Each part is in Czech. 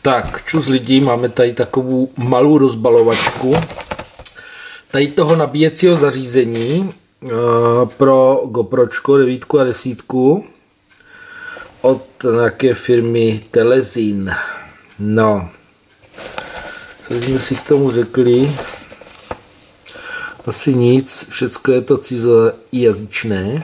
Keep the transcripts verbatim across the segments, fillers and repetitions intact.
Tak, čus lidí, máme tady takovou malou rozbalovačku tady toho nabíjecího zařízení uh, pro GoPročko devítku a desítku od nějaké firmy Telezin. No, co jsme si k tomu řekli? Asi nic, všecko je to cizojazyčné.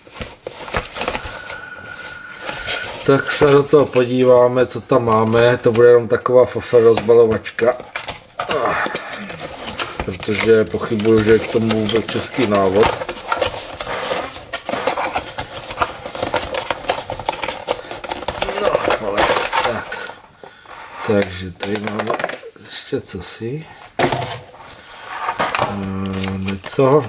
Tak se do toho podíváme, co tam máme. To bude jenom taková fofer rozbalovačka. Protože pochybuju, že je k tomu vůbec český návod. No, ale tak. Takže tady máme ještě cosi. Něco.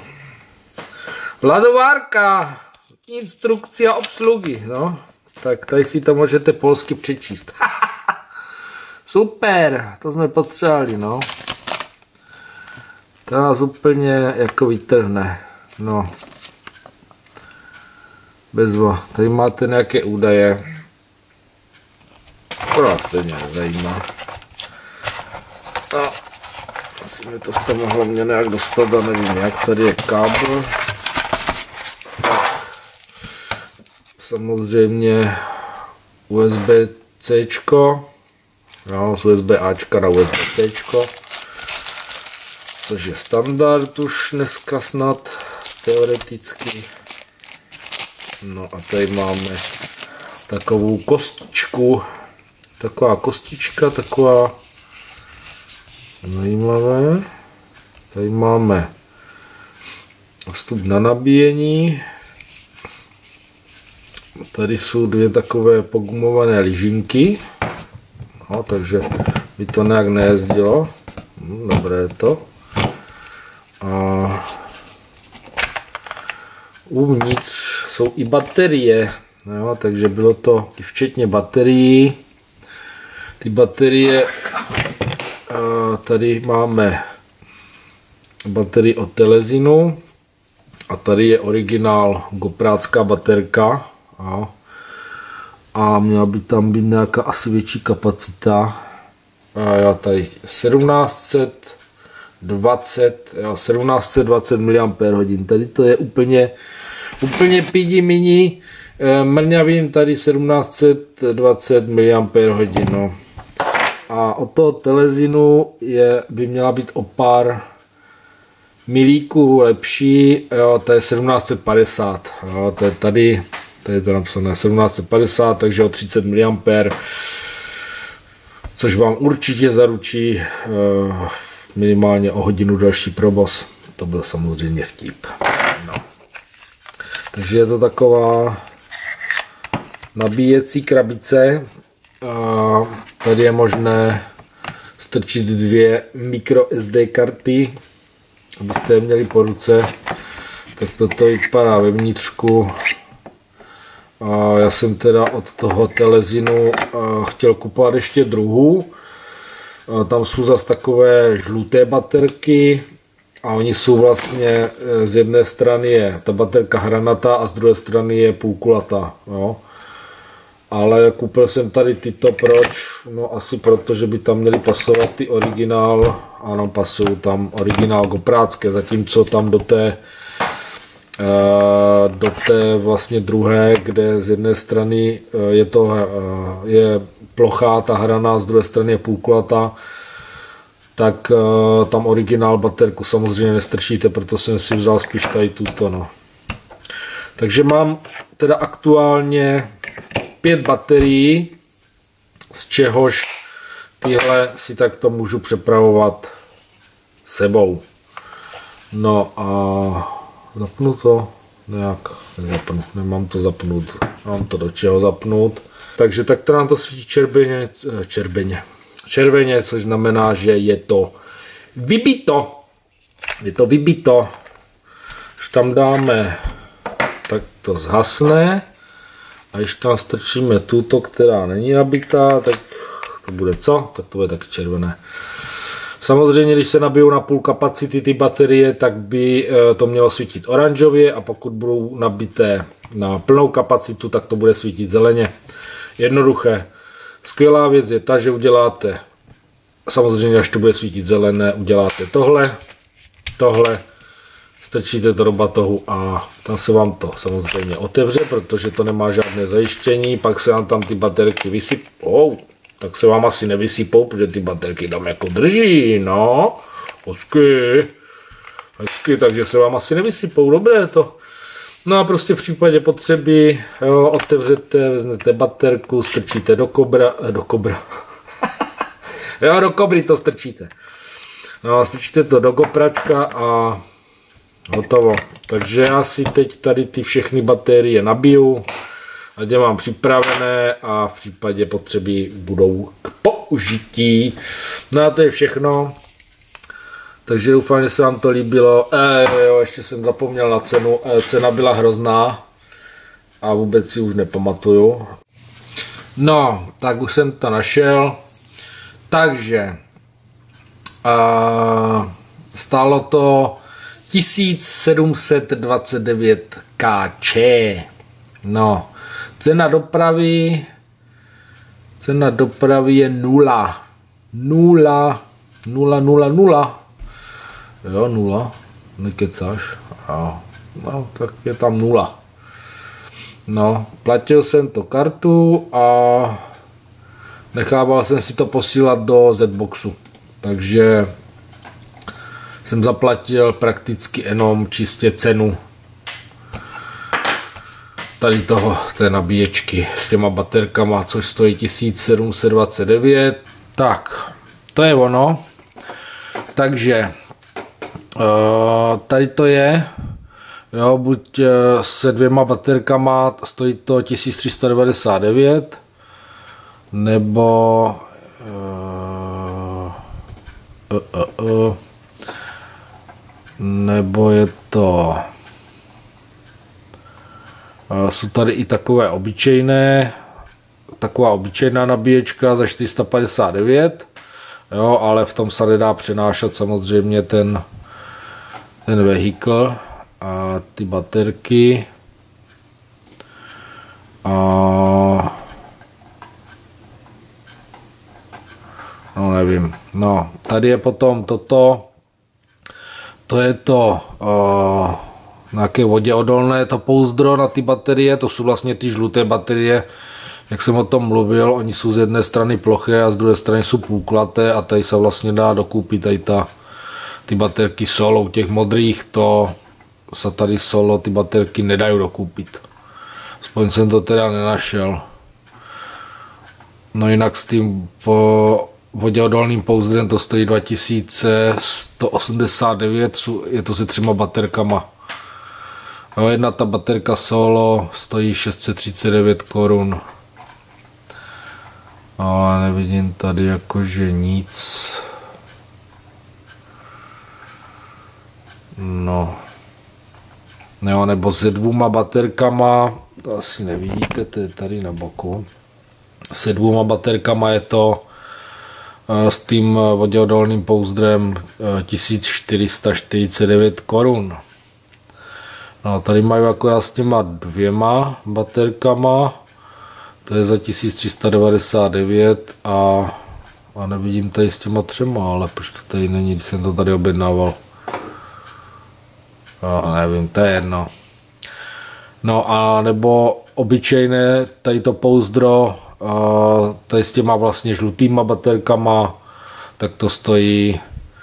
Ladovárka. Instrukce a obsluhy. No. Tak tady si to můžete polsky přečíst. Super, to jsme potřebovali, no. To nás úplně jako vytrhne. No. Bezvo. Tady máte nějaké údaje. To vás stejně nezajímá. No. Musíme to z toho hlavně nějak dostat a nevím jak. Tady je kábel. Samozřejmě U S B C, no, z U S B A na U S B C, což je standard už dneska snad teoreticky. No a tady máme takovou kostičku, taková kostička, taková zajímavé. Tady máme vstup na nabíjení. Tady jsou dvě takové pogumované lyžinky, no, takže by to nějak nejezdilo. Hm, dobré je to. A uvnitř jsou i baterie, no, takže bylo to i včetně baterií. Ty baterie, tady máme baterii od Telezinu a tady je originál goprácká baterka. A měla by tam být nějaká asi větší kapacita. A já tady sedmnáct set dvacet, jo, sedmnáct set dvacet miliampérhodin. Tady to je úplně, úplně pidi mini. Mrňavím tady sedmnáct set dvacet miliampérhodin. No. A od toho Telezinu je, by měla být o pár milíků lepší. Jo, to je sedmnáct set padesát. Jo, to je tady. Tady je to napsané sedmnáct set padesát, takže o třicet miliampérů, což vám určitě zaručí uh, minimálně o hodinu další provoz. To byl samozřejmě vtip. No. Takže je to taková nabíjecí krabice. Uh, tady je možné strčit dvě micro S D karty, abyste je měli po ruce. Tak toto vypadá vevnitřku. A já jsem teda od toho Telezinu chtěl kupovat ještě druhou. Tam jsou zase takové žluté baterky a oni jsou vlastně, z jedné strany je ta baterka hranatá a z druhé strany je půlkulatá. Jo. Ale koupil jsem tady tyto, proč? No asi proto, že by tam měly pasovat ty originál, ano, pasují tam originál goprácké, zatímco tam do té do té vlastně druhé, kde z jedné strany je to je plochá ta hrana, z druhé strany je půlkulatá, tak tam originál baterku samozřejmě nestrčíte, proto jsem si vzal spíš tady tuto. No. Takže mám teda aktuálně pět baterií, z čehož tyhle si takto můžu přepravovat sebou. No a zapnu to? Nějak nezapnu, nemám to zapnout, mám to do čeho zapnout. Takže takto nám to svítí červeně, červeně, červeně, což znamená, že je to vybito. Je to vybito. Když tam dáme, tak to zhasne. A když tam strčíme tuto, která není nabitá, tak to bude co? Tak to bude taky červené. Samozřejmě, když se nabijou na půl kapacity ty baterie, tak by to mělo svítit oranžově, a pokud budou nabité na plnou kapacitu, tak to bude svítit zeleně. Jednoduché. Skvělá věc je ta, že uděláte, samozřejmě až to bude svítit zelené, uděláte tohle, tohle, strčíte to do batohu a tam se vám to samozřejmě otevře, protože to nemá žádné zajištění, pak se vám tam ty baterky vysypou, tak se vám asi nevysypou, protože ty baterky tam jako drží, no, hezky, hezky, takže se vám asi nevysypou, dobré to. No a prostě v případě potřeby, jo, otevřete, vezmete baterku, strčíte do kobra, do kobra, jo, do kobry to strčíte. No, strčíte to do kopračka a hotovo. Takže já si teď tady ty všechny baterie nabiju, ať je mám připravené a v případě potřeby budou k použití. No a to je všechno. Takže doufám, že se vám to líbilo. E, jo, ještě jsem zapomněl na cenu. E, cena byla hrozná a vůbec si už nepamatuju. No, tak už jsem to našel. Takže a, stálo to tisíc sedm set dvacet devět kč. No, cena dopravy, cena dopravy je nula. Nula, nula, nula, nula. Jo, nula, nekecáš. Jo. No, tak je tam nula. No, platil jsem to kartu a nechával jsem si to posílat do Zboxu. Takže jsem zaplatil prakticky jenom čistě cenu tady toho, té nabíječky s těma baterkama, což stojí tisíc sedm set dvacet devět. Tak, to je ono. Takže tady to je, jo, buď se dvěma baterkama stojí to tisíc tři sta devadesát devět, nebo uh, uh, uh, uh, nebo je to, uh, jsou tady i takové obyčejné, taková obyčejná nabíječka za čtyři sta padesát devět, jo, ale v tom se nedá přenášet samozřejmě ten ten vehikl a ty baterky a no nevím, no tady je potom toto, to je to uh, nějaké voděodolné to pouzdro na ty baterie, to jsou vlastně ty žluté baterie, jak jsem o tom mluvil, oni jsou z jedné strany ploché a z druhé strany jsou půlklaté a tady se vlastně dá dokupit tady ta ty baterky solo, u těch modrých to se tady solo ty baterky nedají dokoupit. Aspoň jsem to teda nenašel. No jinak s tím po voděodolným pouzdrem to stojí dva tisíce sto osmdesát devět, je to se třema baterkama. No, jedna ta baterka solo stojí šest set třicet devět korun. Ale nevidím tady jakože nic. No, jo, nebo se dvouma baterkama, to asi nevidíte, to je tady na boku. Se dvouma baterkama je to s tím voděodolným pouzdrem tisíc čtyři sta čtyřicet devět korun. No, tady mají akorát s těma dvěma baterkama, to je za tisíc tři sta devadesát devět a, a nevidím tady s těma třema, ale proč to tady není, když jsem to tady objednával. No, nevím, to je jedno. No a nebo obyčejné tady to pouzdro, tady s těma vlastně žlutýma baterkama, tak to stojí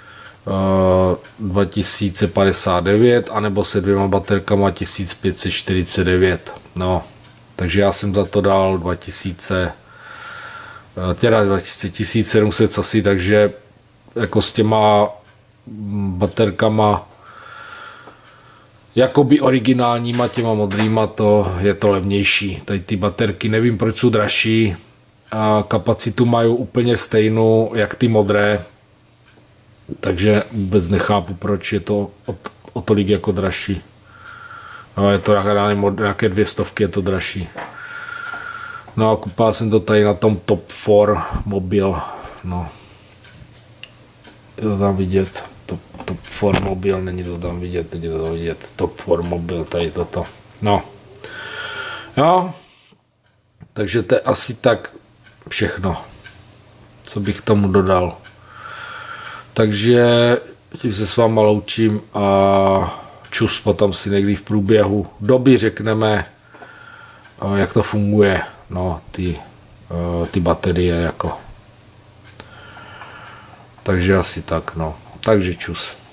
dva tisíce padesát devět, anebo se dvěma baterkama tisíc pět set čtyřicet devět. No, takže já jsem za to dal dva tisíce, teda tisíc sedm set cosi, takže jako s těma baterkama jakoby originálníma těma modrýma to je to levnější. Tady ty baterky nevím proč jsou dražší a kapacitu mají úplně stejnou jak ty modré, takže vůbec nechápu proč je to o, o tolik jako dražší. No, je to nějaké dvě stovky je to dražší. No a koupal jsem to tady na tom Top čtyři mobil. No. Je to tam vidět. Top, top čtyři mobil, není to tam vidět, teď je to vidět. Top čtyři mobil, tady toto. No. Jo. Takže to je asi tak všechno, co bych tomu dodal. Takže tím se s váma loučím a čus, potom si někdy v průběhu doby řekneme, jak to funguje, no, ty, ty baterie jako. Takže asi tak, no. Takže čus.